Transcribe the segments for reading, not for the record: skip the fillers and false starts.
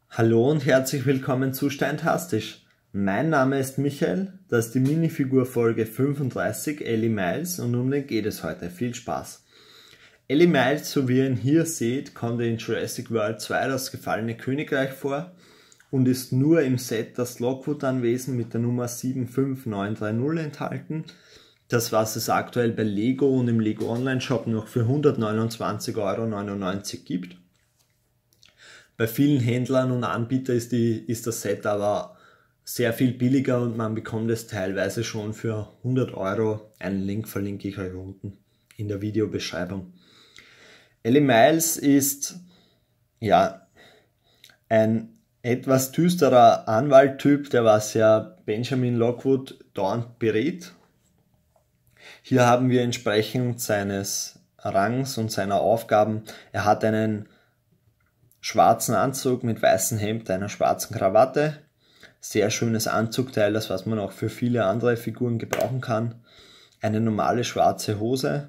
Hallo und herzlich willkommen zu Steintastisch. Mein Name ist Michael, das ist die Minifigur Folge 35, Ellie Miles, und um den geht es heute. Viel Spaß! Ellie Miles, so wie ihr ihn hier seht, kommt in Jurassic World 2 das gefallene Königreich vor und ist nur im Set das Lockwood-Anwesen mit der Nummer 75930 enthalten. Das, was es aktuell bei Lego und im Lego Online Shop noch für 129,99 € gibt. Bei vielen Händlern und Anbietern ist das Set aber sehr viel billiger und man bekommt es teilweise schon für 100 €. Einen Link verlinke ich euch unten in der Videobeschreibung. Ellie Miles ist ja ein etwas düsterer Anwalttyp, der was ja Benjamin Lockwood dauernd berät. Hier haben wir entsprechend seines Rangs und seiner Aufgaben. Er hat einen schwarzen Anzug mit weißem Hemd, einer schwarzen Krawatte. Sehr schönes Anzugteil, das was man auch für viele andere Figuren gebrauchen kann. Eine normale schwarze Hose.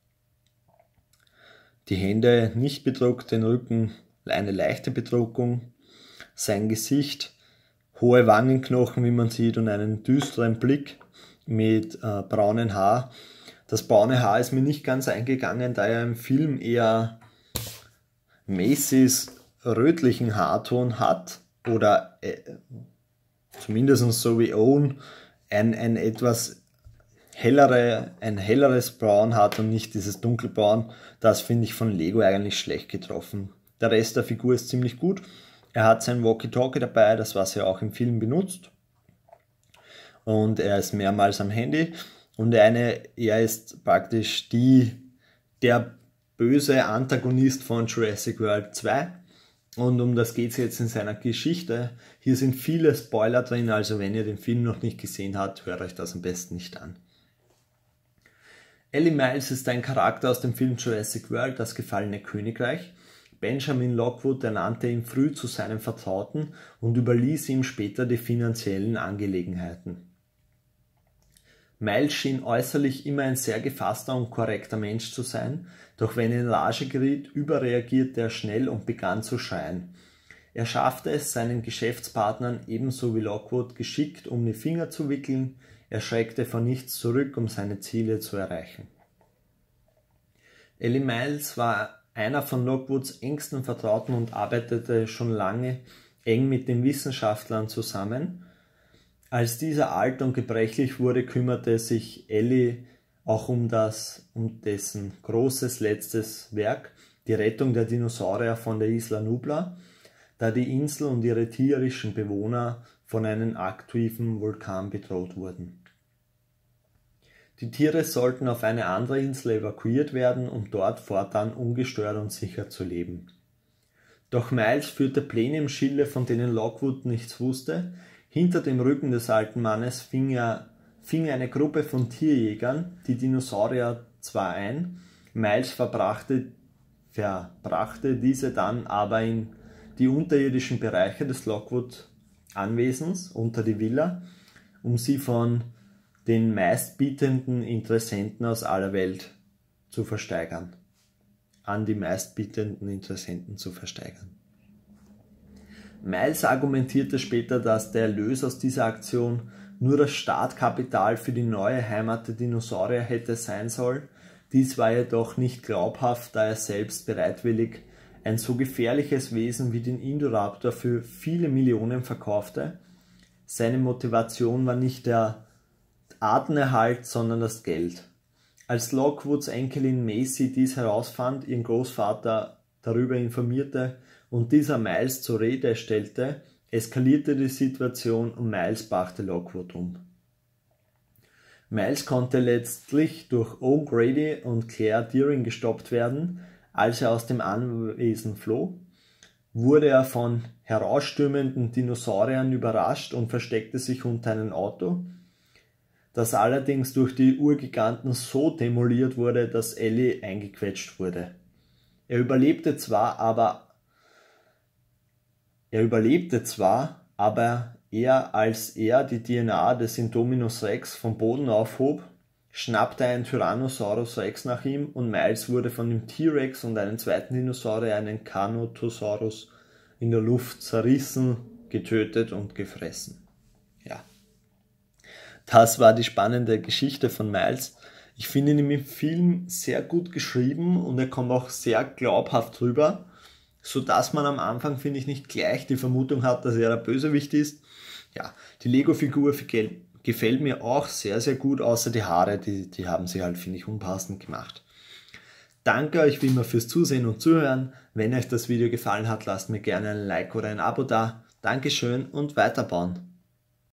Die Hände nicht bedruckt, den Rücken eine leichte Bedruckung. Sein Gesicht, hohe Wangenknochen, wie man sieht, und einen düsteren Blick mit braunen Haar. Das braune Haar ist mir nicht ganz eingegangen, da er im Film eher Macys rötlichen Haarton hat, oder zumindest so wie Owen ein etwas helleres Braun hat und nicht dieses dunkelbraun. Das finde ich von Lego eigentlich schlecht getroffen. Der Rest der Figur ist ziemlich gut. Er hat sein Walkie-Talkie dabei, das was er auch im Film benutzt, und er ist mehrmals am Handy, und er ist praktisch der böse Antagonist von Jurassic World 2. Und um das geht es jetzt in seiner Geschichte. Hier sind viele Spoiler drin, also wenn ihr den Film noch nicht gesehen habt, hört euch das am besten nicht an. Ellie Miles ist ein Charakter aus dem Film Jurassic World, das gefallene Königreich. Benjamin Lockwood ernannte ihn früh zu seinem Vertrauten und überließ ihm später die finanziellen Angelegenheiten. Miles schien äußerlich immer ein sehr gefasster und korrekter Mensch zu sein, doch wenn er in Rage geriet, überreagierte er schnell und begann zu schreien. Er schaffte es, seinen Geschäftspartnern ebenso wie Lockwood geschickt um die Finger zu wickeln, er schreckte vor nichts zurück, um seine Ziele zu erreichen. Ellie Miles war einer von Lockwoods engsten Vertrauten und arbeitete schon lange eng mit den Wissenschaftlern zusammen. Als dieser alt und gebrechlich wurde, kümmerte sich Ellie auch um dessen großes letztes Werk, die Rettung der Dinosaurier von der Isla Nublar, da die Insel und ihre tierischen Bewohner von einem aktiven Vulkan bedroht wurden. Die Tiere sollten auf eine andere Insel evakuiert werden, um dort fortan ungestört und sicher zu leben. Doch Miles führte Pläne im Schilde, von denen Lockwood nichts wusste. Hinter dem Rücken des alten Mannes fing eine Gruppe von Tierjägern die Dinosaurier zwar ein, Miles verbrachte diese dann aber in die unterirdischen Bereiche des Lockwood-Anwesens unter die Villa, um sie von den meistbietenden Interessenten aus aller Welt zu versteigern. Miles argumentierte später, dass der Erlös aus dieser Aktion nur das Startkapital für die neue Heimat der Dinosaurier hätte sein sollen. Dies war jedoch nicht glaubhaft, da er selbst bereitwillig ein so gefährliches Wesen wie den Indoraptor für viele Millionen verkaufte. Seine Motivation war nicht der Artenerhalt, sondern das Geld. Als Lockwoods Enkelin Macy dies herausfand, ihren Großvater darüber informierte und dieser Miles zur Rede stellte, eskalierte die Situation und Miles brachte Lockwood um. Miles konnte letztlich durch Owen Grady und Claire Dearing gestoppt werden. Als er aus dem Anwesen floh, wurde er von herausstürmenden Dinosauriern überrascht und versteckte sich unter einem Auto, das allerdings durch die Urgiganten so demoliert wurde, dass Ellie eingequetscht wurde. Er überlebte zwar, aber als er die DNA des Indominus Rex vom Boden aufhob, schnappte ein Tyrannosaurus Rex nach ihm und Miles wurde von dem T-Rex und einem zweiten Dinosaurier, einen Carnotaurus, in der Luft zerrissen, getötet und gefressen. Ja, das war die spannende Geschichte von Miles. Ich finde ihn im Film sehr gut geschrieben und er kommt auch sehr glaubhaft rüber, sodass man am Anfang, finde ich, nicht gleich die Vermutung hat, dass er der Bösewicht ist. Ja, die Lego-Figur gefällt mir auch sehr, sehr gut, außer die Haare, die haben sie halt, finde ich, unpassend gemacht. Danke euch wie immer fürs Zusehen und Zuhören. Wenn euch das Video gefallen hat, lasst mir gerne ein Like oder ein Abo da. Dankeschön und weiterbauen.